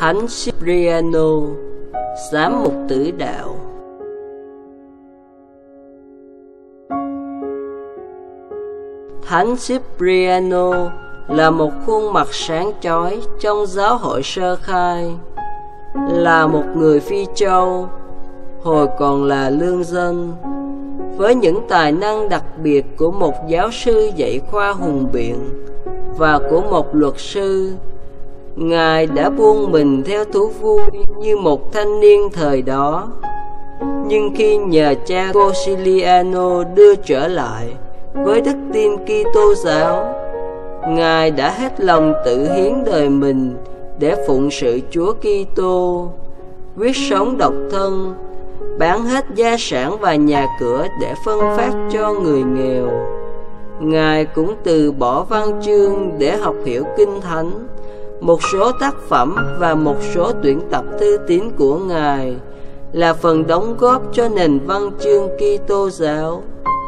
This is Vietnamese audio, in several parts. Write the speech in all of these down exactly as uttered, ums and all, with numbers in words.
Thánh Cipriano, giám mục tử đạo. Thánh Cipriano là một khuôn mặt sáng chói trong giáo hội sơ khai, là một người Phi Châu hồi còn là lương dân. Với những tài năng đặc biệt của một giáo sư dạy khoa hùng biện và của một luật sư, Ngài đã buông mình theo thú vui như một thanh niên thời đó. Nhưng khi nhờ cha Cosiliano đưa trở lại với đức tin Kitô giáo, Ngài đã hết lòng tự hiến đời mình để phụng sự Chúa Kitô, quyết sống độc thân, bán hết gia sản và nhà cửa để phân phát cho người nghèo. Ngài cũng từ bỏ văn chương để học hiểu Kinh Thánh. Một số tác phẩm và một số tuyển tập thư tín của Ngài là phần đóng góp cho nền văn chương Kitô giáo.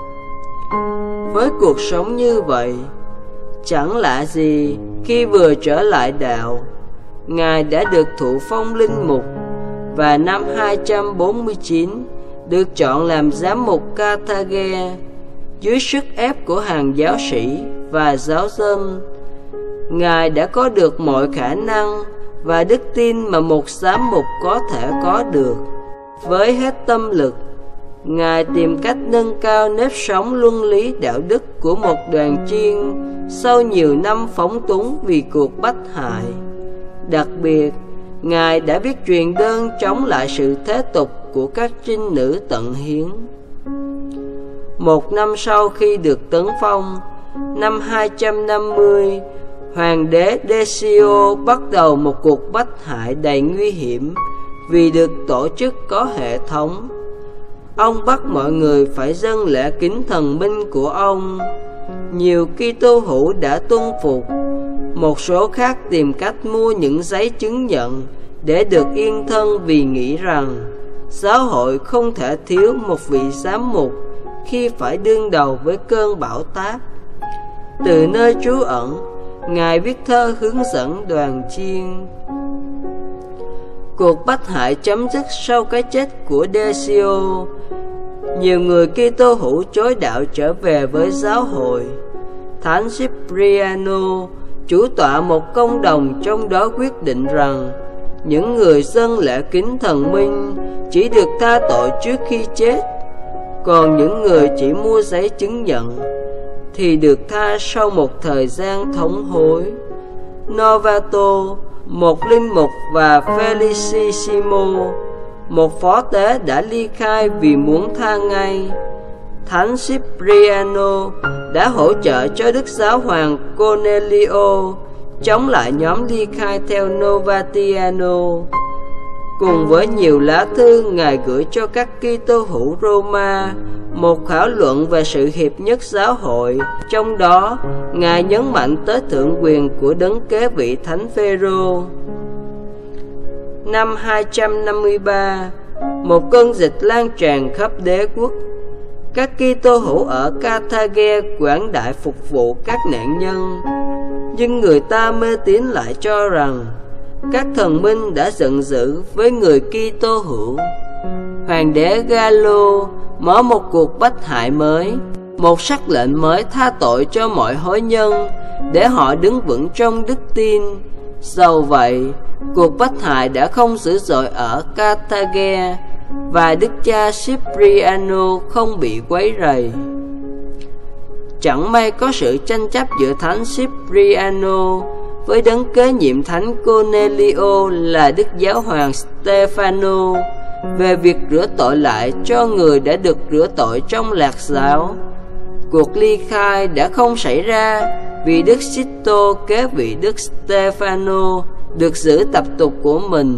Với cuộc sống như vậy, chẳng lạ gì khi vừa trở lại đạo, Ngài đã được thụ phong linh mục và năm hai trăm bốn mươi chín được chọn làm giám mục Carthage dưới sức ép của hàng giáo sĩ và giáo dân. Ngài đã có được mọi khả năng và đức tin mà một giám mục có thể có được. Với hết tâm lực, Ngài tìm cách nâng cao nếp sống luân lý đạo đức của một đoàn chiên sau nhiều năm phóng túng vì cuộc bách hại. Đặc biệt, Ngài đã viết truyền đơn chống lại sự thế tục của các trinh nữ tận hiến. Một năm sau khi được tấn phong, năm hai trăm năm mươi, Hoàng đế Decio bắt đầu một cuộc bách hại đầy nguy hiểm vì được tổ chức có hệ thống. Ông bắt mọi người phải dâng lễ kính thần minh của ông. Nhiều Kitô hữu đã tuân phục, một số khác tìm cách mua những giấy chứng nhận để được yên thân vì nghĩ rằng giáo hội không thể thiếu một vị giám mục khi phải đương đầu với cơn bão táp. Từ nơi trú ẩn, Ngài viết thơ hướng dẫn đoàn chiên. Cuộc bách hại chấm dứt sau cái chết của Decio. Nhiều người Kitô hữu chối đạo trở về với giáo hội. Thánh Cipriano, chủ tọa một công đồng trong đó, quyết định rằng những người dâng lễ kính thần minh chỉ được tha tội trước khi chết, còn những người chỉ mua giấy chứng nhận thì được tha sau một thời gian thống hối. Novato, một linh mục, và Felicissimo, một phó tế, đã ly khai vì muốn tha ngay. Thánh Cipriano đã hỗ trợ cho Đức Giáo hoàng Cornelio chống lại nhóm ly khai theo Novatiano. Cùng với nhiều lá thư, Ngài gửi cho các Kitô hữu Roma một khảo luận về sự hiệp nhất giáo hội. Trong đó, Ngài nhấn mạnh tới thượng quyền của đấng kế vị Thánh Phêrô. Năm hai trăm năm mươi ba, một cơn dịch lan tràn khắp đế quốc. Các Kitô hữu ở Carthage quảng đại phục vụ các nạn nhân, nhưng người ta mê tín lại cho rằng các thần minh đã giận dữ với người Kitô hữu. Hoàng đế Gallo mở một cuộc bách hại mới, một sắc lệnh mới tha tội cho mọi hối nhân để họ đứng vững trong đức tin. Dầu vậy, cuộc bách hại đã không dữ dội ở Carthage và đức cha Cipriano không bị quấy rầy. Chẳng may có sự tranh chấp giữa Thánh Cipriano với đấng kế nhiệm Thánh Cornelio là Đức Giáo hoàng Stefano về việc rửa tội lại cho người đã được rửa tội trong Lạc giáo. Cuộc ly khai đã không xảy ra vì Đức Sisto kế vị Đức Stefano được giữ tập tục của mình.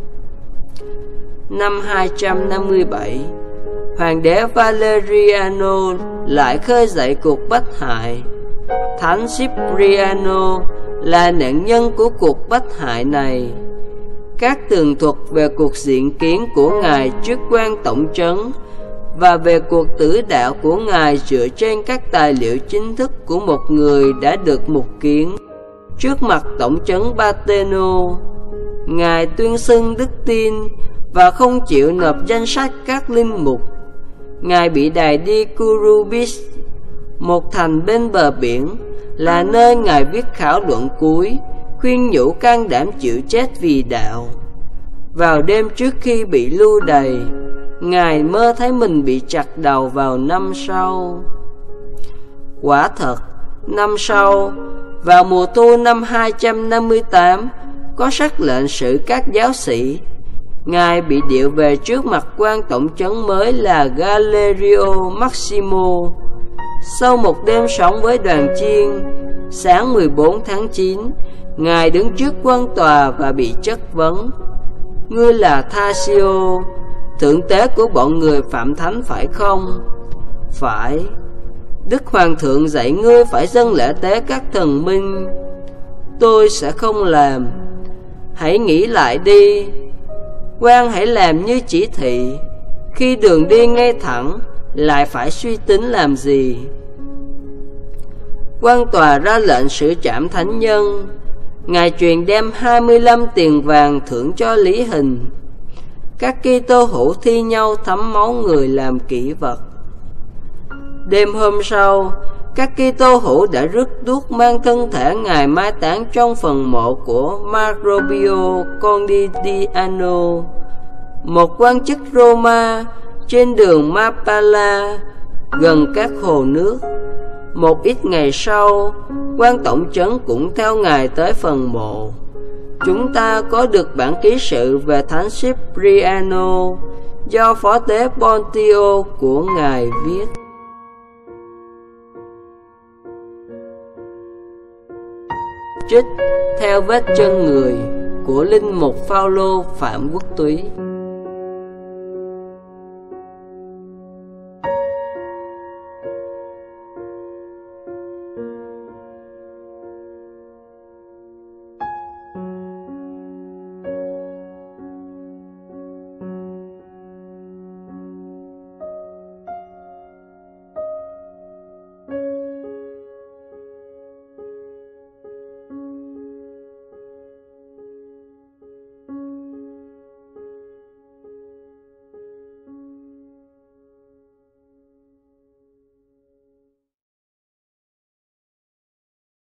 Năm hai trăm năm mươi bảy, Hoàng đế Valeriano lại khơi dậy cuộc bách hại. Thánh Cipriano là nạn nhân của cuộc bách hại này. Các tường thuật về cuộc diện kiến của Ngài trước quan tổng trấn và về cuộc tử đạo của Ngài dựa trên các tài liệu chính thức của một người đã được mục kiến trước mặt tổng trấn Bateno. Ngài tuyên xưng đức tin và không chịu nộp danh sách các linh mục. Ngài bị đày đi Kurubis, một thành bên bờ biển, là nơi Ngài viết khảo luận cuối, khuyên nhủ can đảm chịu chết vì đạo. Vào đêm trước khi bị lưu đày, Ngài mơ thấy mình bị chặt đầu vào năm sau. Quả thật, năm sau, vào mùa thu năm hai trăm năm mươi tám, có sắc lệnh xử các giáo sĩ. Ngài bị điệu về trước mặt quan tổng trấn mới là Galerio Maximo. Sau một đêm sống với đoàn chiên, sáng mười bốn tháng chín, Ngài đứng trước quan tòa và bị chất vấn. Ngươi là Thacio, thượng tế của bọn người phạm thánh phải không? Phải. Đức Hoàng thượng dạy ngươi phải dâng lễ tế các thần minh. Tôi sẽ không làm. Hãy nghĩ lại đi. Quan hãy làm như chỉ thị. Khi đường đi ngay thẳng, lại phải suy tính làm gì? Quan tòa ra lệnh xử trảm thánh nhân. Ngài truyền đem hai mươi lăm tiền vàng thưởng cho Lý Hình. Các Kitô hữu thi nhau thấm máu người làm kỷ vật. Đêm hôm sau, các Kitô hữu đã rước đuốc mang thân thể Ngài mai táng trong phần mộ của Macrobio Condidiano, một quan chức Roma, trên đường Mapala, gần các hồ nước. Một ít ngày sau, quan tổng trấn cũng theo Ngài tới phần mộ. Chúng ta có được bản ký sự về Thánh Cipriano do phó tế Pontio của Ngài viết. Trích theo vết chân người của linh mục Phaolô Phạm Quốc Túy.